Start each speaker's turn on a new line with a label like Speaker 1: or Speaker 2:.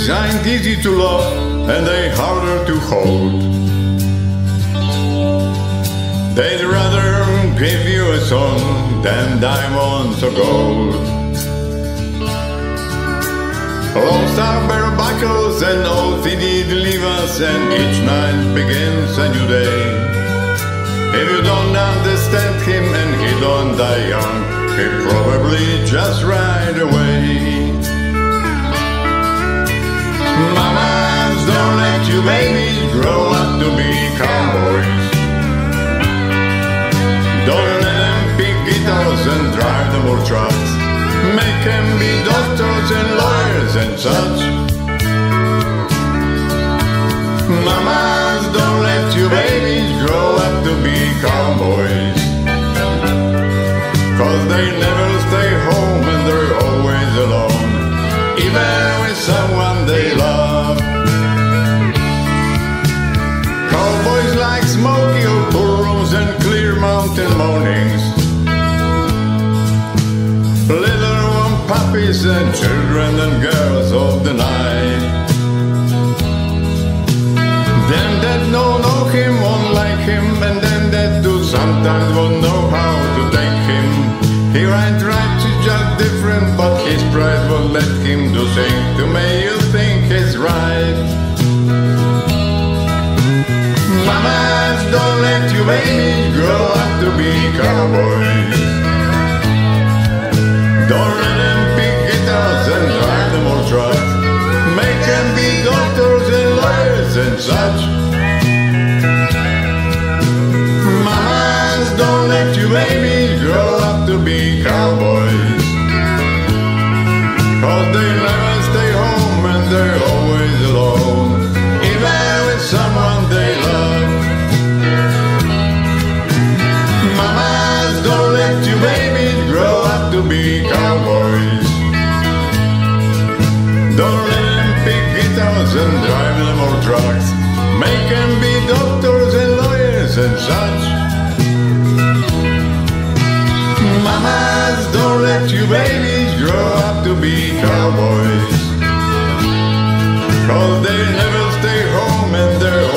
Speaker 1: babies ain't easy to love, and they harder to hold. They'd rather give you a son than diamonds or gold. Lost our bare buckles and old CD leave us, and each night begins a new day. If you don't understand him and he don't die young, he'll probably just ride away. Mamas, don't let your babies grow up to be cowboys. Don't let them pick guitars and drive them old trucks. Make them be doctors and lawyers and such. Mamas, don't let your babies grow up to be cowboys, 'cause they never stay home and they're always alone, even with someone they love. Cowboys like smoky old bull rooms and clear mountain mornings, little warm puppies and children and girls of the night. Them that don't know him won't like him, and them that do sometimes won't know how to take him. He ain't right to judge different, but his pride won't let him do things to make you think he's right. Mamas, don't let your babies grow up to be cowboys. Don't let them pick guitars and drive them old trucks. Make them be doctors and lawyers and such. Mamas, don't let your babies grow up to be cowboys, 'cause they never stay home and they're always alone, even with someone they love. Mamas, don't let your babies grow up to be cowboys. Don't let them pick guitars and drive them old trucks. Make them be doctors and lawyers and such. Mamas, don't let your babies grow up to be cowboys, 'cause they never stay home and they're